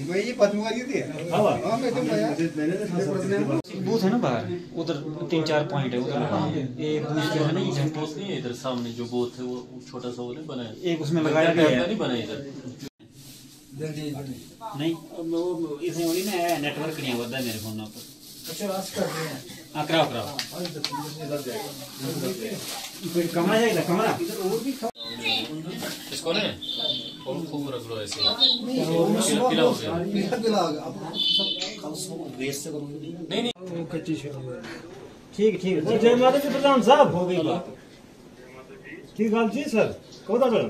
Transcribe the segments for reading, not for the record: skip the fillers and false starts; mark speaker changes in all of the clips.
Speaker 1: Booth है ना बाहर, उधर 3-4 पॉइंट है उधर। ये बूथ जो है ना, ये
Speaker 2: बूथ नहीं है इधर सामने जो बूथ है वो छोटा सा वो नहीं बना है,
Speaker 1: एक उसमें लगाया गया है,
Speaker 2: नहीं बना इधर
Speaker 1: नहीं वो इसमें वही ना नेटवर्क नहीं होता है मेरे फोन पर।
Speaker 3: अच्छा रास कर रहे हैं,
Speaker 1: कराओ कमरा जाएगा, कमरा
Speaker 2: इसको ना खूब रख लो ऐसे, नहीं
Speaker 1: ठीक है। जय माता जी प्रधान साहब, हो गई बात। ठीक है जी सर, कौन था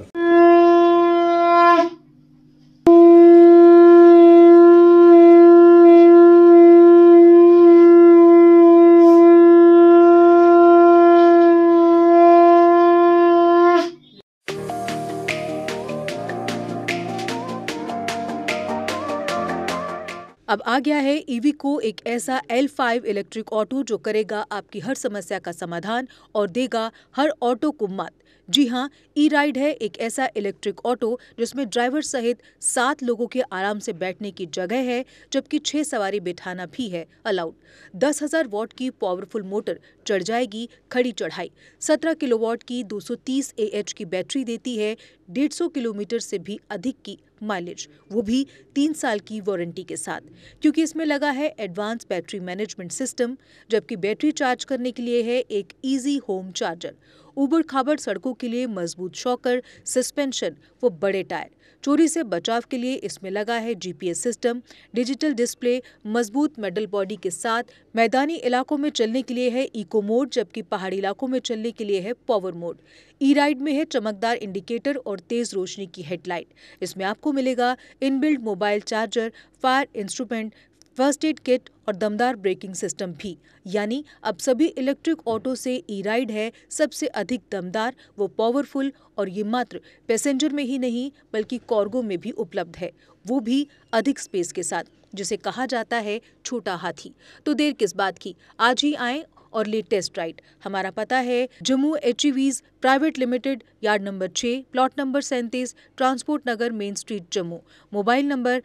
Speaker 4: अब आ गया है ईवीको, एक ऐसा L5 इलेक्ट्रिक ऑटो जो करेगा आपकी हर समस्या का समाधान और देगा हर ऑटो को मात। जी हां, ई राइड है एक ऐसा इलेक्ट्रिक ऑटो जिसमें ड्राइवर सहित 7 लोगों के आराम से बैठने की जगह है, जबकि 6 सवारी बिठाना भी है अलाउड। 10,000 वॉट की पावरफुल मोटर चढ़ जाएगी खड़ी चढ़ाई। 17 किलोवाट की 230 AH की बैटरी देती है 150 किलोमीटर से भी अधिक की माइलेज, वो भी 3 साल की वारंटी के साथ, क्योंकि इसमें लगा है एडवांस बैटरी मैनेजमेंट सिस्टम, जबकि बैटरी चार्ज करने के लिए है एक इजी होम चार्जर। उबड़ खाबड़ सड़कों के लिए मजबूत शॉकर, सस्पेंशन व बड़े टायर। चोरी से बचाव के लिए इसमें लगा है GPS सिस्टम, डिजिटल डिस्प्ले, मजबूत मेटल बॉडी के साथ। मैदानी इलाकों में चलने के लिए है इको मोड, जबकि पहाड़ी इलाकों में चलने के लिए है पावर मोड। ई राइड में है चमकदार इंडिकेटर और तेज रोशनी की हेडलाइट। इसमें आपको मिलेगा inbuilt mobile charger, fire instrument, first aid kit और दमदार ब्रेकिंग सिस्टम भी। यानी अब सभी इलेक्ट्रिक ऑटो से ई राइड है सबसे अधिक दमदार व पावरफुल, और ये मात्र पैसेंजर में ही नहीं बल्कि कार्गो में भी उपलब्ध है, वो भी अधिक स्पेस के साथ, जिसे कहा जाता है छोटा हाथी। तो देर किस बात की, आज ही आएं और ले टेस्ट राइड। हमारा पता है Jammu HEVs private limited, yard number 6, plot number 37, transport Nagar, main street, Jammu. Mobile number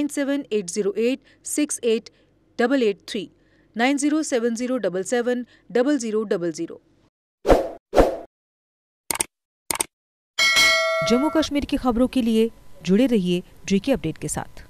Speaker 4: 9780868883, 9070770000। Jammu Kashmir की खबरों के लिए जुड़े रहिए GK अपडेट के साथ।